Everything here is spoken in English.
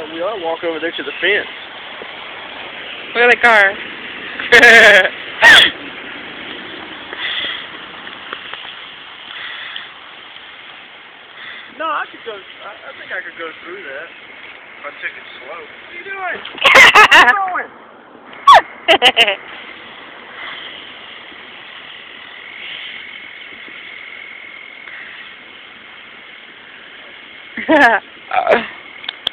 We ought to walk over there to the fence. Look at the car. No, I could go. I think I could go through that if I took it slow. What are you doing? Where are you going?